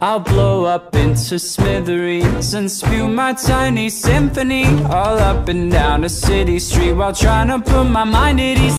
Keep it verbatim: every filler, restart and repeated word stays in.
I'll blow up into smithereens and spew my tiny symphony all up and down a city street while trying to put my mind at ease.